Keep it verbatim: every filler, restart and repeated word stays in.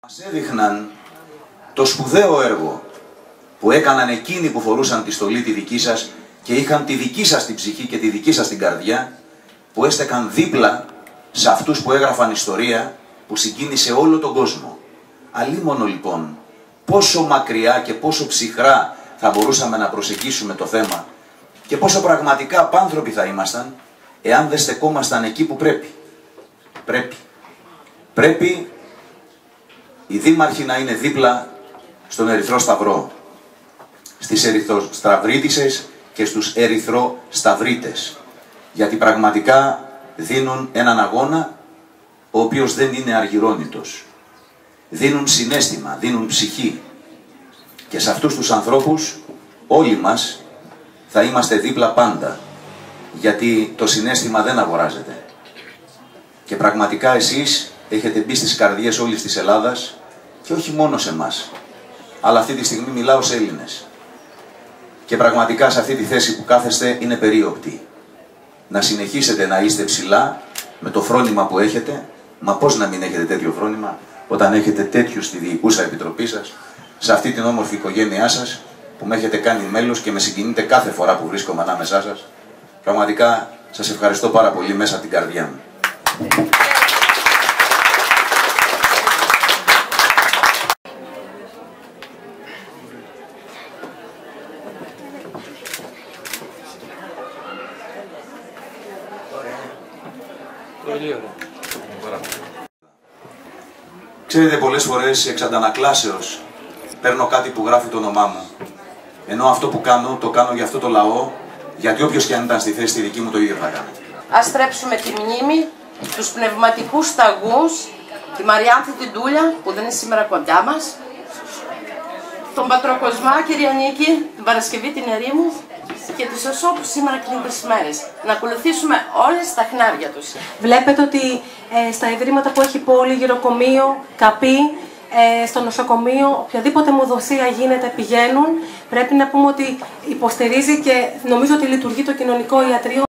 Μας έδειχναν το σπουδαίο έργο που έκαναν εκείνοι που φορούσαν τη στολή τη δική σας και είχαν τη δική σας την ψυχή και τη δική σας την καρδιά, που έστεκαν δίπλα σε αυτούς που έγραφαν ιστορία που συγκίνησε όλο τον κόσμο. Αλίμονο λοιπόν πόσο μακριά και πόσο ψυχρά θα μπορούσαμε να προσεγγίσουμε το θέμα και πόσο πραγματικά απάνθρωποι θα ήμασταν εάν δεν στεκόμασταν εκεί που πρέπει. Πρέπει. Πρέπει οι δήμαρχοι να είναι δίπλα στον Ερυθρό Σταυρό, στις Ερυθροσταυρίτισσες και στους Ερυθροσταυρίτες, γιατί πραγματικά δίνουν έναν αγώνα ο οποίος δεν είναι αργυρώνητος. Δίνουν συναίσθημα, δίνουν ψυχή και σε αυτούς τους ανθρώπους όλοι μας θα είμαστε δίπλα πάντα, γιατί το συναίσθημα δεν αγοράζεται. Και πραγματικά εσείς έχετε μπει στις καρδιές όλης της Ελλάδας και όχι μόνο σε εμάς, αλλά αυτή τη στιγμή μιλάω σε Έλληνες. Και πραγματικά σε αυτή τη θέση που κάθεστε είναι περίοπτη. Να συνεχίσετε να είστε ψηλά με το φρόνημα που έχετε. Μα πώς να μην έχετε τέτοιο φρόνημα όταν έχετε τέτοιους στη διοικούσα επιτροπή σας, σε αυτή την όμορφη οικογένειά σας που με έχετε κάνει μέλος και με συγκινείτε κάθε φορά που βρίσκομαι ανάμεσά σας. Πραγματικά σας ευχαριστώ πάρα πολύ μέσα από την καρδιά μου. Ξέρετε, πολλές φορές εξ αντανακλάσεως παίρνω κάτι που γράφει το όνομά μου, ενώ αυτό που κάνω το κάνω για αυτό το λαό, γιατί όποιος και αν ήταν στη θέση τη δική μου το ίδιο θα κάνει. Ας στρέψουμε τη μνήμη στους πνευματικούς σταγούς, τη Μαριάνθη την Τούλια που δεν είναι σήμερα κοντά μας, τον Πατροκοσμά, κυρία Νίκη, την Παρασκευή την Ερήμου και τους Οσό που σήμερα κλείνουν τις μέρες. Να ακολουθήσουμε όλες τα χνάρια τους. Βλέπετε ότι ε, στα ιδρύματα που έχει πόλη, γυροκομείο, καπή, ε, στο νοσοκομείο, οποιαδήποτε μοδοσία γίνεται πηγαίνουν. Πρέπει να πούμε ότι υποστηρίζει και νομίζω ότι λειτουργεί το κοινωνικό ιατρείο.